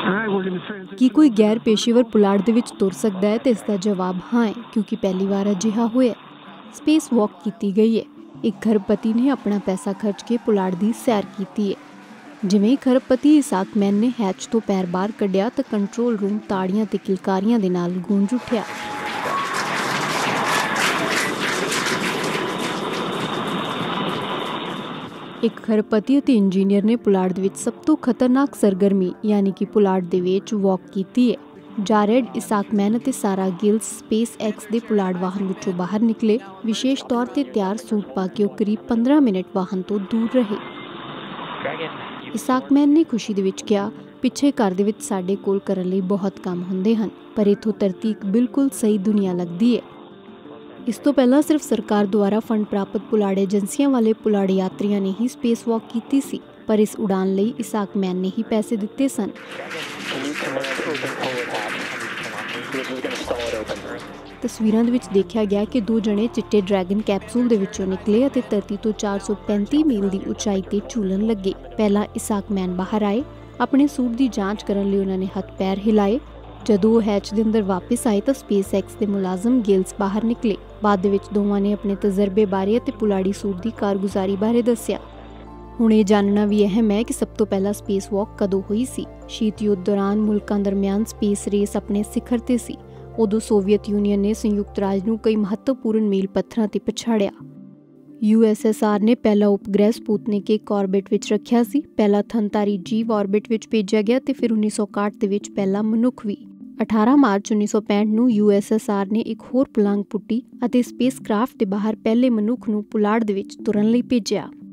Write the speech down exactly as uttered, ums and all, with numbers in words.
ਕੀ ਕੋਈ ਗੈਰ ਪੇਸ਼ੇਵਰ ਪੁਲਾੜ ਦੇ ਵਿੱਚ ਤੁਰ ਸਕਦਾ ਹੈ? ਤੇ ਇਸ ਦਾ ਜਵਾਬ ਹਾਂ ਹੈ, ਕਿਉਂਕਿ ਪਹਿਲੀ ਵਾਰ ਅਜਿਹਾ ਹੋਇਆ। ਸਪੇਸ ਵਾਕ ਕੀਤੀ ਗਈ ਹੈ। ਇੱਕ ਖਰਬਪਤੀ ਨੇ ਆਪਣਾ ਪੈਸਾ ਖਰਚ ਕੇ ਪੁਲਾੜ ਦੀ ਸੈਰ ਕੀਤੀ ਹੈ। ਜਿਵੇਂ ਹੀ ਖਰਬਪਤੀ ਇਸਾਕ ਮੈਨ ਨੇ ਹੈਚ ਤੋਂ ਪੈਰ ਬਾਹਰ ਕੱਢਿਆ ਤਾਂ ਕੰਟਰੋਲ ਰੂਮ ਤਾੜੀਆਂ ਤੇ ਕਿਲਕਾਰੀਆਂ ਦੇ ਨਾਲ ਗੂੰਜ ਉੱਠਿਆ। ਇੱਕ ਖਰਬਪਤੀ ਅਤੇ ਇੰਜੀਨੀਅਰ ਨੇ ਪੁਲਾੜ ਦੇ ਵਿੱਚ ਸਭ ਤੋਂ ਖਤਰਨਾਕ ਸਰਗਰਮੀ ਯਾਨੀ ਕਿ ਪੁਲਾੜ ਦੇ ਵਿੱਚ ਵਾਕ ਕੀਤੀ ਹੈ। ਜਾਰੇਡ, ਇਸਾਕ ਮੈਨ ਅਤੇ ਸਾਰਾ ਗਿਲਸ ਸਪੇਸ ਐਕਸ ਦੇ ਪੁਲਾੜ ਵਾਹਨ ਵਿੱਚੋਂ ਬਾਹਰ ਨਿਕਲੇ। ਵਿਸ਼ੇਸ਼ ਤੌਰ ਤੇ ਤਿਆਰ ਸੂਟ ਪਾ ਕੇ ਉਹ ਕਰੀਬ ਪੰਦਰਾਂ ਮਿੰਟ ਵਾਹਨ ਤੋਂ ਦੂਰ ਰਹੇ। ਇਸਾਕ ਮੈਨ ਨੇ ਖੁਸ਼ੀ ਦੇ ਵਿੱਚ ਕਿਹਾ, ਪਿੱਛੇ ਘਰ ਦੇ ਵਿੱਚ ਸਾਡੇ ਕੋਲ ਕਰਨ ਲਈ ਬਹੁਤ ਕੰਮ ਹੁੰਦੇ ਹਨ, ਪਰ ਇੱਥੋਂ ਧਰਤੀ ਇੱਕ ਬਿਲਕੁਲ ਸਹੀ ਦੁਨੀਆ ਲੱਗਦੀ ਹੈ। ਇਸ ਤੋਂ ਪਹਿਲਾਂ ਸਿਰਫ ਸਰਕਾਰ ਦੁਆਰਾ ਫੰਡ ਪ੍ਰਾਪਤ ਪੁਲਾੜ ਏਜੰਸੀਆਂ ਵਾਲੇ ਪੁਲਾੜ ਯਾਤਰੀਆਂ ਨੇ ਹੀ ਸਪੇਸ ਵਾਕ ਕੀਤੀ ਸੀ, ਪਰ ਇਸ ਉਡਾਨ ਲਈ ਇਸਾਕ ਮੈਨ ਨੇ ਹੀ ਪੈਸੇ ਦਿੱਤੇ ਸਨ। ਤਸਵੀਰਾਂ ਦੇ ਵਿੱਚ ਦੇਖਿਆ ਗਿਆ ਕਿ ਦੋ ਜਣੇ ਚਿੱਟੇ ਡਰੈਗਨ ਕੈਪਸੂਲ ਦੇ ਵਿੱਚੋਂ ਨਿਕਲੇ ਅਤੇ ਧਰਤੀ ਤੋਂ ਚਾਰ ਸੌ ਪੈਂਤੀ ਮੀਲ ਦੀ ਉਚਾਈ ਤੇ ਝੂਲਣ ਲੱਗੇ। ਪਹਿਲਾਂ ਇਸਾਕ ਮੈਨ ਬਾਹਰ ਆਏ। ਆਪਣੇ ਸੂਟ ਦੀ ਜਾਂਚ ਕਰਨ ਲਈ ਉਹਨਾਂ ਨੇ ਹੱਥ ਪੈਰ ਹਿਲਾਏ। ਜਦੋਂ ਉਹ ਹੈਚ ਦੇ ਅੰਦਰ ਵਾਪਸ ਆਏ ਤਾਂ ਸਪੇਸ ਐਕਸ ਦੇ ਮੁਲਾਜ਼ਮ ਗਿਲਸ ਬਾਹਰ ਨਿਕਲੇ। ਬਾਅਦ ਦੇ ਵਿੱਚ ਦੋਵਾਂ ਨੇ ਆਪਣੇ ਤਜਰਬੇ ਬਾਰੇ ਅਤੇ ਪੁਲਾੜੀ ਸੂਟ ਦੀ ਕਾਰਗੁਜ਼ਾਰੀ ਬਾਰੇ ਦੱਸਿਆ। ਹੁਣ ਇਹ ਜਾਣਨਾ ਵੀ ਅਹਿਮ ਹੈ ਕਿ ਸਭ ਤੋਂ ਪਹਿਲਾਂ ਸਪੇਸ ਵਾਕ ਕਦੋਂ ਹੋਈ ਸੀ। ਸ਼ੀਤ ਯੁੱਧ ਦੌਰਾਨ ਮੁਲਕਾਂ ਦਰਮਿਆਨ ਸਪੇਸ ਰੇਸ ਆਪਣੇ ਸਿਖਰ ਤੇ ਸੀ। ਉਦੋਂ ਸੋਵੀਅਤ ਯੂਨੀਅਨ ਨੇ ਸੰਯੁਕਤ ਰਾਜ ਨੂੰ ਕਈ ਮਹੱਤਵਪੂਰਨ ਮੀਲ ਪੱਥਰਾਂ ਤੇ ਪਛਾੜਿਆ। ਯੂ ਐਸ ਐਸ ਆਰ ਨੇ ਪਹਿਲਾ ਉਪਗ੍ਰਹਿ ਸਪੁਤਨਿਕ ਇੱਕ ਆਰਬਿਟ ਵਿੱਚ ਰੱਖਿਆ ਸੀ। ਪਹਿਲਾ ਥਣਧਾਰੀ ਜੀਵ ਆਰਬਿਟ ਵਿੱਚ ਭੇਜਿਆ ਗਿਆ ਤੇ ਫਿਰ ਉੱਨੀ ਸੌ ਇਕਾਹਠ ਦੇ ਵਿੱਚ ਪਹਿਲਾ ਮਨੁੱਖ ਵੀ। ਅਠਾਰਾਂ ਮਾਰਚ ਉੱਨੀ ਸੌ ਪੈਂਹਠ ਨੂੰ ਯੂ ਐਸ ਐਸ ਆਰ ਨੇ ਇੱਕ ਹੋਰ ਪੁਲਾਂਘ ਪੁੱਟੀ ਅਤੇ ਸਪੇਸ ਕ੍ਰਾਫਟ ਦੇ ਬਾਹਰ ਪਹਿਲੇ ਮਨੁੱਖ ਨੂੰ ਪੁਲਾੜ ਦੇ ਵਿੱਚ ਤੁਰਨ ਲਈ ਭੇਜਿਆ।